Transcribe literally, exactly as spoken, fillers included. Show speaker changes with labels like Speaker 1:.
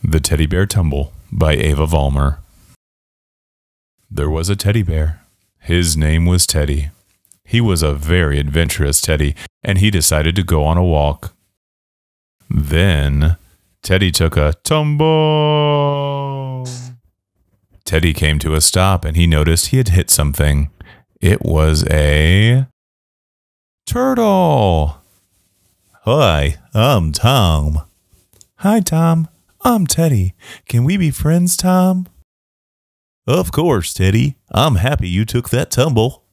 Speaker 1: The Teddy Bear Tumble by Ava Vollmer. There was a teddy bear. His name was Teddy. He was a very adventurous teddy, and he decided to go on a walk. Then, Teddy took a tumble. Teddy came to a stop, and he noticed he had hit something. It was a turtle. Hi, I'm Tom. Hi, Tom. I'm Teddy. Can we be friends, Tom? Of course, Teddy. I'm happy you took that tumble.